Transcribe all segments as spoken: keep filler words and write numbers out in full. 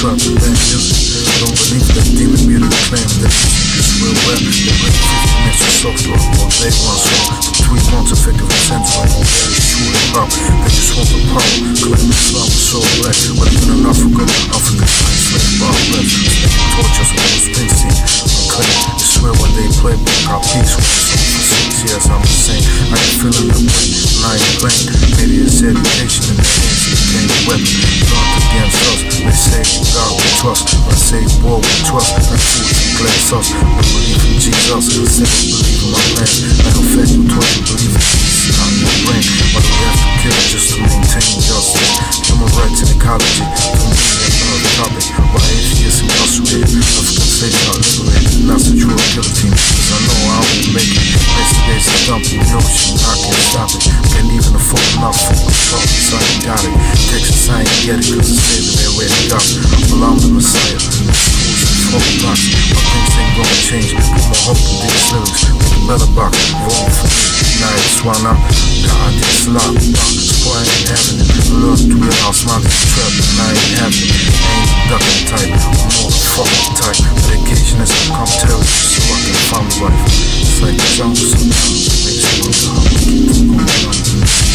trap and band music. I don't believe that demon music claim that music is real rap. They bring fifty minutes of soft rock all day one song. For three months effective intensive on very true hip hop. They just want the power, claim Islam is so black. But even in Africa, Africa's like slave bar rap. They torture us on the spin scene. Unclean, they swear when they play, but got peace with the song for six years. I'm the same, I ain't feeling the way, and I ain't playing. Media's education in the hands of the game weapon. Dark against us, they say God we trust. I say war we trust, and food and glass us. I believe in Jesus, and sinners believe in my plan. I don't fed you taught you believe in peace, not in your brain. Why do we have to kill just to maintain justice? Human rights and ecology, to me that's another topic. Why atheists incarcerated, African slaves not liberated, and that's the true guillotine. Cause I know I won't make it. Yesterday's a dump in the ocean, I can't stop it. Can't even afford enough focus, focus, I ain't got it. Texas, I ain't get it, cause it's saving they already got it. Well, I'm the Messiah, the schools and folk blocks. My things ain't gonna change, put my hope in these lyrics. With the letter box, wrong for me. Now it's one up, God, it's locked. So I ain't having it. Learn to realize my this trap, and I ain't having it. I ain't ducking type, I'm more the fucking type. Medication has become terrorist, so I can find the life. It's like the jungle sometimes, it makes me wonder how we keep from going on.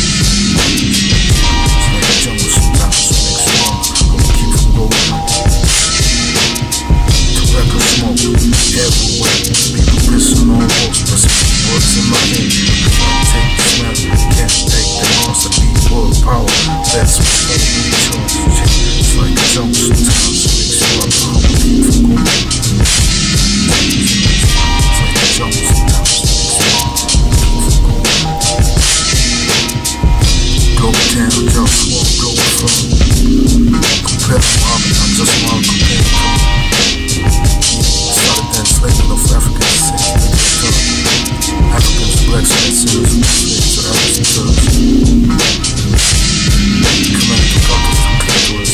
It's like the jungle sometimes, it makes me wonder how we keep from going on. Tobacco smoke, everywhere. People pissing on walls, pressing words in my head. Can't take the smell, can't take the noise. I need world power, that's what I need choice. It's like the jungle sometimes, it makes me wonder how we keep from going on. It's like the jungle sometimes, it makes me wonder how we keep from going on. Global town, JustWar, Globalfirm. Compare the army, I just want to compare the army. Started the enslavement of Africans since the turn. Africans, blacks, and sinners who slaves to African turns. Coming to couples from clitoris.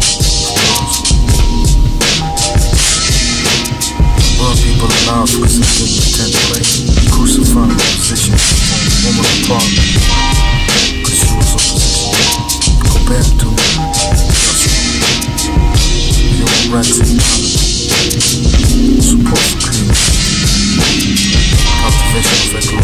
Burn people alive because they didn't attend play. Crucify the opposition, on woman apart. Cause she was opposition. Go back to me. Human rights and equality. Support for clean. Cultivation of ecology.